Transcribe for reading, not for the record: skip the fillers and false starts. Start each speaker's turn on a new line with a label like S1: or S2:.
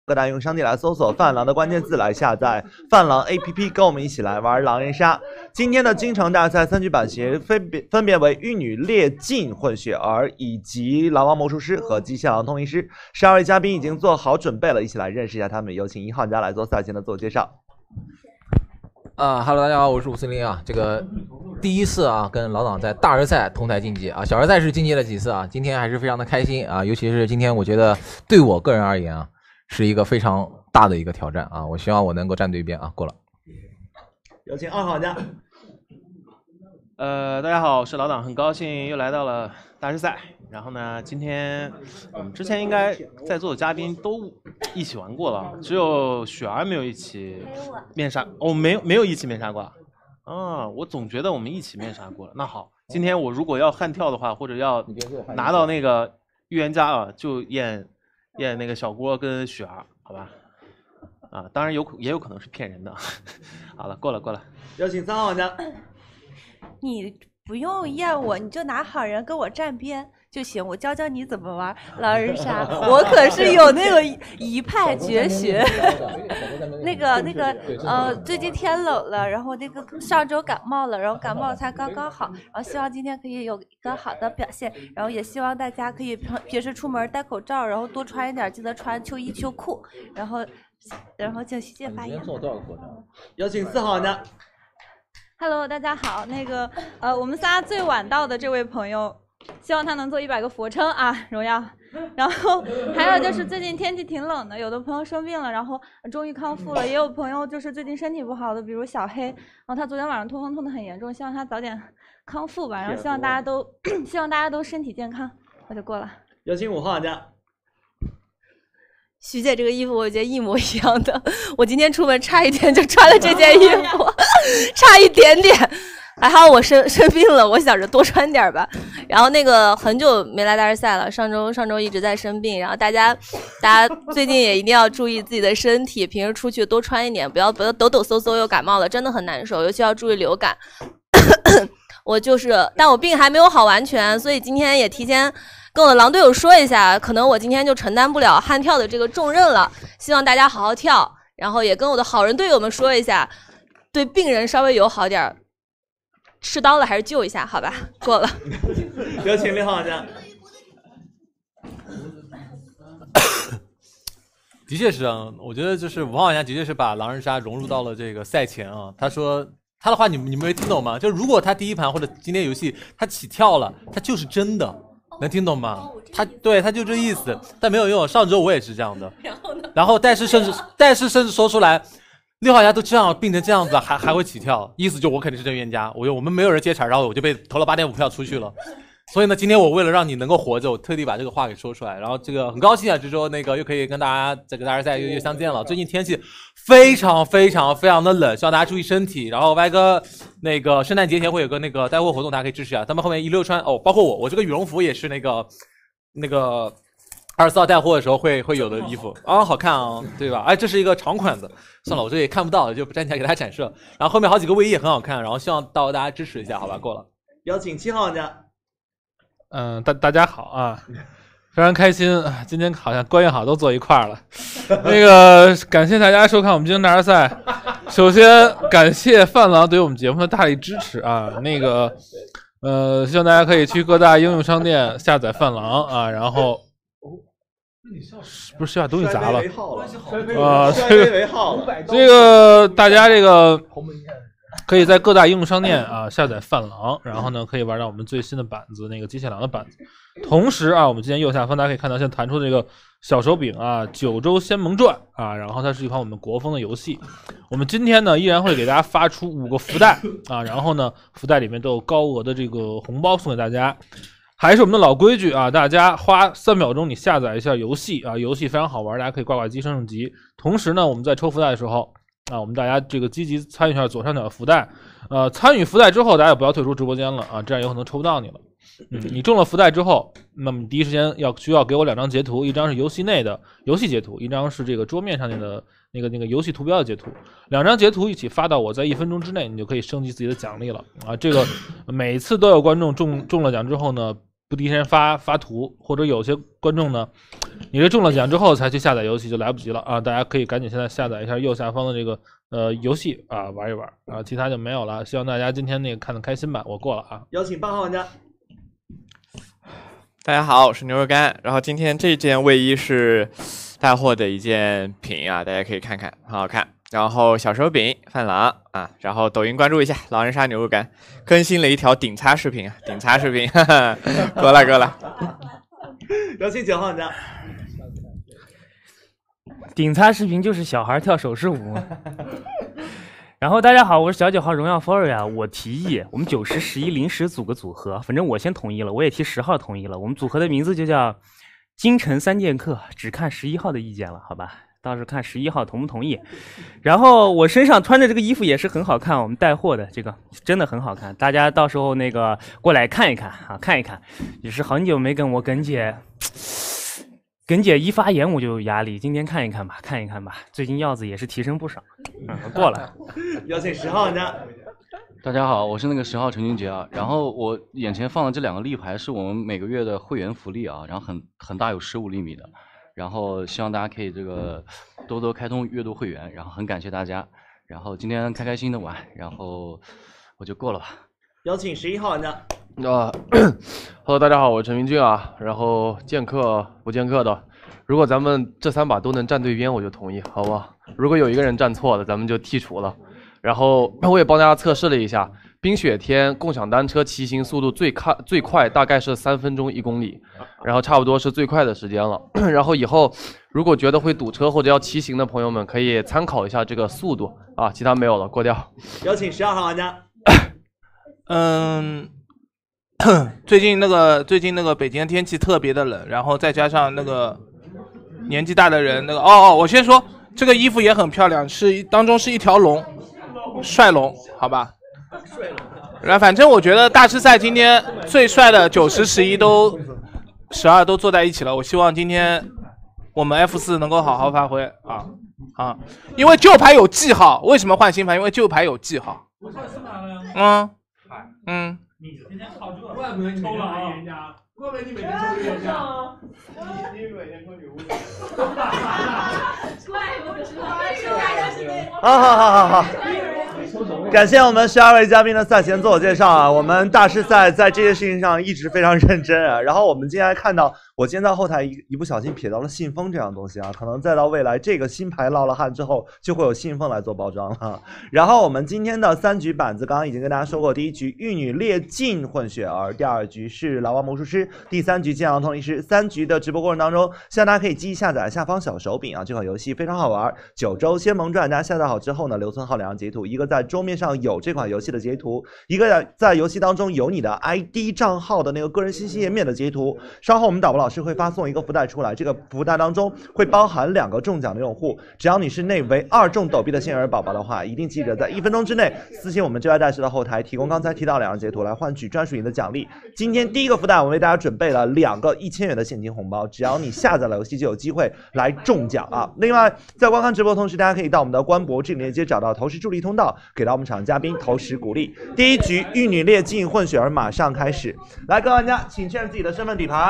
S1: 各大应用商店来搜索“泛狼”的关键字来下载泛狼 APP， 跟我们一起来玩狼人杀。今天的京城大赛3局版型分别为玉女烈尽混血儿以及狼王魔术师和机械狼通灵师。12位嘉宾已经做好准备了，一起来认识一下他们。有请1号家来做赛前的自我介绍。
S2: Hello， 大家好，我是540啊。这个第一次啊，跟老党在大师赛同台竞技啊，小师赛是竞技了几次啊，今天还是非常的开心啊，尤其是今天，我觉得对我个人而言啊，是一个非常大的一个挑战啊，我希望我能够站对边啊，过了。
S1: 有请2号家。
S3: 大家好，我是老党，很高兴又来到了大师赛。然后呢，今天我们之前应该在座的嘉宾都一起玩过了，只有雪儿没有一起面杀。哦，没有一起面杀过。啊，我总觉得我们一起面杀过了。那好，今天我如果要悍跳的话，或者要拿到那个预言家啊，就验那个小郭跟雪儿，好吧？啊，当然也有可能是骗人的。好了，过了。
S1: 有请3号家。
S4: 你不用验我，你就拿好人跟我站边就行，我教教你怎么玩狼人杀。我可是有那个一派绝学。那个最近天冷了，然后那个上周感冒了，然后感冒才刚刚好，然后希望今天可以有一个好的表现，然后也希望大家可以平时出门戴口罩，然后多穿一点，记得穿秋衣秋裤，然后请徐姐发言。
S1: 有请4号家。
S5: Hello， 大家好。那个我们仨最晚到的这位朋友，希望他能做100个俯卧撑啊，荣耀。然后还有就是最近天气挺冷的，有的朋友生病了，然后终于康复了，也有朋友就是最近身体不好的，比如小黑，然后他昨天晚上痛风痛得很严重，希望他早点康复吧。然后希望大家都身体健康，我就过了。
S1: 有请5号家。
S4: 徐姐这个衣服我觉得一模一样的，我今天出门差一点就穿了这件衣服，差一点点。还好我生病了，我想着多穿点吧。然后那个很久没来大师赛了，上周一直在生病，然后大家最近也一定要注意自己的身体，平时出去多穿一点，不要抖抖嗖嗖又感冒了，真的很难受，尤其要注意流感。但我病还没有好完全，所以今天也提前跟我的狼队友说一下，可能我今天就承担不了悍跳的这个重任了，希望大家好好跳，然后也跟我的好人队友们说一下，对病人稍微友好点，吃刀了还是救一下，好吧？过了。
S1: 有请6号家。
S6: 的确是啊，我觉得就是5号玩家的确是把狼人杀融入到了这个赛前啊。他说他的话你们没听懂吗？就如果他第一盘或者今天游戏他起跳了，他就是真的，能听懂吗？他就这意思，但没有用。上周我也是这样的。然后但是甚至说出来，6号玩家都这样病成这样子还会起跳，意思就我肯定是真预言家。我们没有人接茬，然后我就被投了8.5票出去了。所以呢，今天我为了让你能够活着，我特地把这个话给说出来。然后这个很高兴啊，就是说那个又可以跟大家这个大师赛又相见了。最近天气非常的冷，希望大家注意身体。然后歪哥那个圣诞节前会有个那个带货活动，大家可以支持啊。咱们后面16穿哦，包括我这个羽绒服也是那个24号带货的时候会有的衣服啊，好看啊，对吧？哎，这是一个长款的，算了，我这也看不到，就不站起来给大家展示。然后后面好几个卫衣也很好看，然后希望到大家支持一下，好吧？过了。
S1: 有请7号玩家。
S7: 大家好啊，非常开心，今天好像关系好都坐一块儿了。那个感谢大家收看我们今天大师赛，首先感谢范狼对我们节目的大力支持啊。那个希望大家可以去各大应用商店下载范狼啊，然后不是把东西砸了这个大家这个可以在各大应用商店啊下载范狼，然后呢可以玩到我们最新的板子，那个机械狼的板子。同时啊，我们今天右下方大家可以看到现在弹出这个小手柄啊，九州仙盟传啊，然后它是一款我们国风的游戏。我们今天呢依然会给大家发出5个福袋啊，然后呢福袋里面都有高额的这个红包送给大家。还是我们的老规矩啊，大家花3秒钟你下载一下游戏啊，游戏非常好玩，大家可以挂挂机升级。同时呢，我们在抽福袋的时候啊，我们大家这个积极参与一下左上角的福袋，参与福袋之后，大家也不要退出直播间了啊，这样有可能抽不到你了。你中了福袋之后，那么你第一时间需要给我2张截图，一张是游戏内的游戏截图，一张是这个桌面上面的那个游戏图标的截图，2张截图一起发到我，在1分钟之内，你就可以升级自己的奖励了啊！这个每次都有观众中了奖之后呢， 不第一时间发图，或者有些观众呢，你这中了奖之后才去下载游戏就来不及了啊！大家可以赶紧现在下载一下右下方的这个游戏啊，玩一玩啊，其他就没有了。希望大家今天那个看得开心吧，我过了啊。
S1: 有请8号玩家。
S8: 大家好，我是牛肉干。然后今天这件卫衣是带货的一件品啊，大家可以看看，很好看。然后小手柄饭狼啊，然后抖音关注一下狼人杀牛肉干，更新了一条顶擦视频啊，顶擦视频，哈哈，过来过来。
S1: 有请9号玩家。
S9: 顶擦视频就是小孩跳手势舞。然后大家好，我是小9号荣耀 Foria， 我提议我们9、10、11临时组个组合，反正我先同意了，我也替10号同意了，我们组合的名字就叫京城3剑客，只看11号的意见了，好吧？到时候看11号同不同意。然后我身上穿的这个衣服也是很好看，我们带货的这个真的很好看，大家到时候那个过来看一看啊，看一看。也是很久没跟我耿姐一发言我就有压力，今天看一看吧，看一看吧。最近药子也是提升不少，过了。
S1: 有请10号玩家。
S10: 大家好，我是那个10号陈俊杰啊。然后我眼前放的这2个立牌是我们每个月的会员福利啊，然后很大，有15厘米的。然后希望大家可以这个多多开通月度会员，然后很感谢大家。然后今天开开心的玩，然后我就过了吧。
S1: 有请11号玩家。
S11: Hello， 大家好，我是陈明俊啊。然后剑客不剑客的，如果咱们这3把都能站对边，我就同意，好吧？如果有一个人站错了，咱们就剔除了。然后我也帮大家测试了一下，冰雪天共享单车骑行速度最快大概是3分钟1公里，然后差不多是最快的时间了。然后以后如果觉得会堵车或者要骑行的朋友们，可以参考一下这个速度啊，其他没有了，过掉。
S1: 有请12号玩家。
S12: 最近那个北京的天气特别的冷，然后再加上那个年纪大的人，那个我先说这个衣服也很漂亮，当中是一条龙，帅龙，好吧。然后反正我觉得大师赛今天最帅的9、10、11都12都坐在一起了，我希望今天我们 F4 能够好好发挥啊，因为旧牌有记号，为什么换新牌？因为旧牌有记号。
S7: 你天天靠这，怪不得你抽了啊！怪不得你每天抽人家，你每天抽礼物。
S1: 好，感谢我们12位嘉宾的赛前自我介绍啊！我们大师赛在这件事情上一直非常认真啊。然后我们今天看到，我今天在后台一不小心瞥到了信封这样东西啊，可能再到未来这个新牌落了汗之后，就会有信封来做包装了。然后我们今天的3局板子刚刚已经跟大家说过，第1局玉女猎尽混血儿，第2局是老王魔术师，第3局剑狼通灵师。3局的直播过程当中，希望大家可以积极下载下方小手柄啊，这款游戏非常好玩。9周仙盟传，大家下载好之后呢，留存好2张截图，一个在桌面上有这款游戏的截图，一个在游戏当中有你的 ID 账号的那个个人信息页面的截图。稍后我们导播老师会发送一个福袋出来，这个福袋当中会包含2个中奖的用户，只要你是内为2中抖币的幸运儿宝宝的话，一定记得在1分钟之内私信我们这位大师的后台，提供刚才提到2张截图来换取专属你的奖励。今天第1个福袋我们为大家准备了2个1000元的现金红包，只要你下载了游戏就有机会来中奖啊！另外，在观看直播的同时，大家可以到我们的官博这个链接找到投石助力通道，给到我们场嘉宾投石鼓励。第1局玉女猎尽混血儿马上开始，来各位玩家，请确认自己的身份底牌。